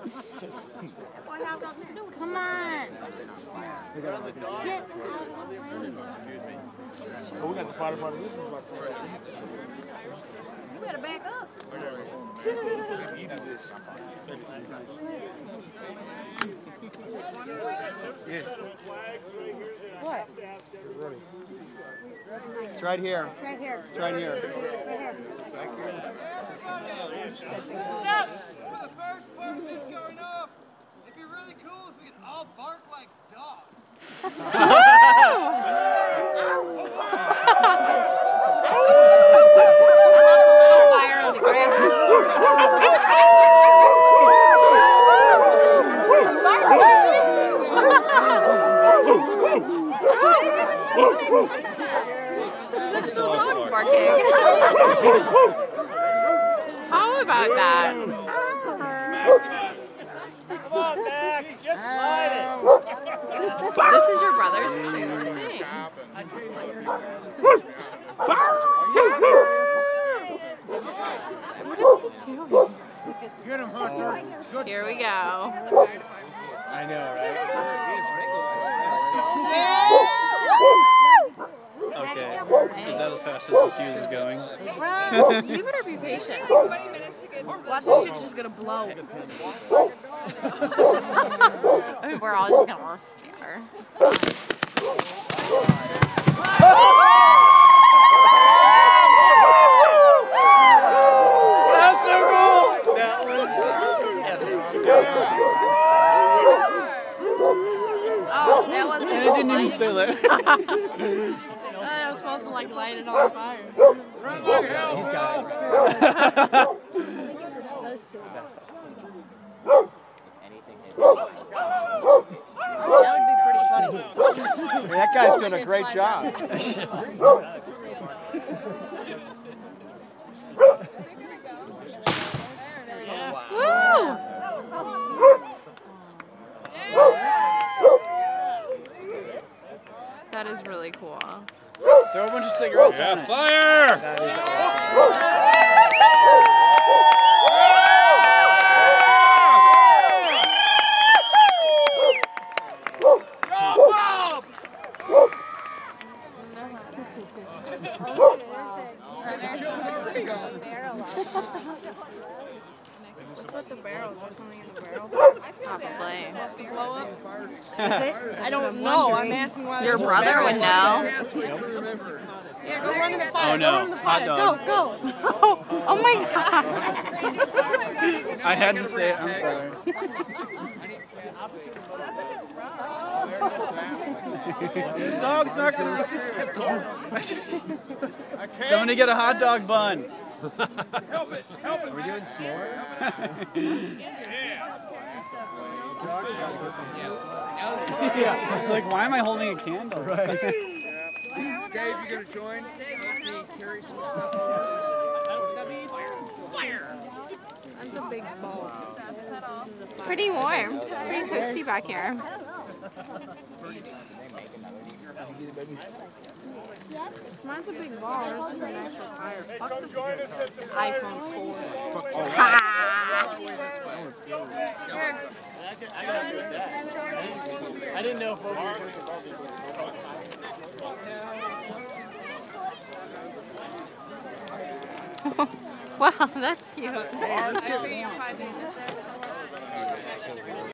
Come on. Get out of the way. Oh, we got the fire department. This is about to say. You better back up. Yeah. What? Ready. It's right here. It's right here. It's right here. Right here. For the first part of this going off, it'd be really cool if we could all bark like dogs. Fire on the grass. There's still dogs barking. How about that? Come on, Max, just slide it. This is your brother's favorite thing. What is he doing? Get him, Hunter. Here we go. I know, right? Okay. Is that as fast as the fuse is going? You better be patient. Watch this shit's just gonna blow. I mean, we're all just gonna stare. It's fine. That's so cool! That was... Oh, that wasn't. And it didn't even say that. I was supposed to like light it on fire. He's got it. That would be pretty funny. That guy's doing a great job. Woo! That is really cool. Throw a bunch of cigarettes on it. Fire! That is awesome. What's with the barrel? There's something in the barrel. Probably. I don't know. I'm asking why. Your brother would know. Yeah, go run in the fire. Oh, no. Go run in the Hot fire. dog. Go. Oh my god. I had to say it. I'm sorry. The dog's not going to reach his head. Somebody get a hot dog bun. Help it. Are we doing s'more? Yeah. Like, why am I holding a candle? Right. Dave, you gonna join? Help me carry some stuff. Fire! That's a big ball. It's pretty warm. It's pretty toasty back here. Mine's a big ball. This is an actual fire. Fuck the iPhone 4. Ha! I didn't know if we were Wow, that's cute. I figured 5 minutes there.